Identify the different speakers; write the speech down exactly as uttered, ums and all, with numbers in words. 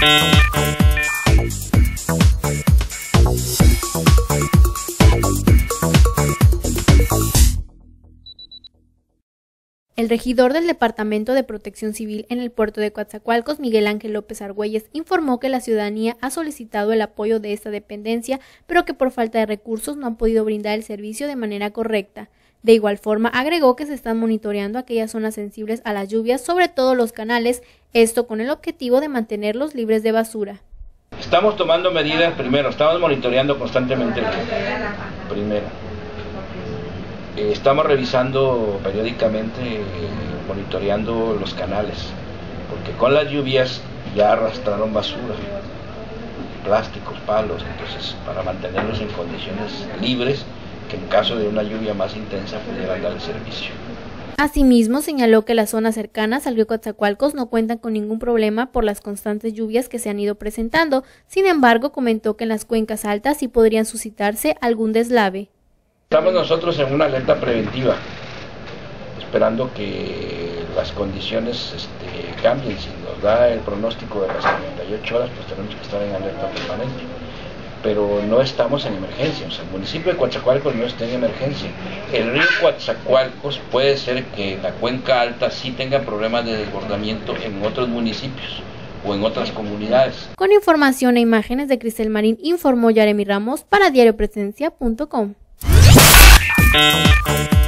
Speaker 1: El regidor del Departamento de Protección Civil en el puerto de Coatzacoalcos, Miguel Ángel López Argüelles, informó que la ciudadanía ha solicitado el apoyo de esta dependencia, pero que por falta de recursos no han podido brindar el servicio de manera correcta. De igual forma, agregó que se están monitoreando aquellas zonas sensibles a las lluvias, sobre todo los canales, esto con el objetivo de mantenerlos libres de basura.
Speaker 2: Estamos tomando medidas, primero, estamos monitoreando constantemente, primero. Eh, estamos revisando periódicamente, eh, monitoreando los canales, porque con las lluvias ya arrastraron basura, plásticos, palos, entonces para mantenerlos en condiciones libres, que en caso de una lluvia más intensa pudieran dar el servicio.
Speaker 1: Asimismo, señaló que las zonas cercanas al río Coatzacoalcos no cuentan con ningún problema por las constantes lluvias que se han ido presentando. Sin embargo, comentó que en las cuencas altas sí podrían suscitarse algún deslave.
Speaker 2: Estamos nosotros en una alerta preventiva, esperando que las condiciones este, cambien. Si nos da el pronóstico de las cuarenta y ocho horas, pues tenemos que estar en alerta permanente. Pero no estamos en emergencia, o sea, el municipio de Coatzacoalcos no está en emergencia. El río Coatzacoalcos puede ser que la cuenca alta sí tenga problemas de desbordamiento en otros municipios o en otras comunidades.
Speaker 1: Con información e imágenes de Cristel Marín, informó Yaremi Ramos para diario presencia punto com.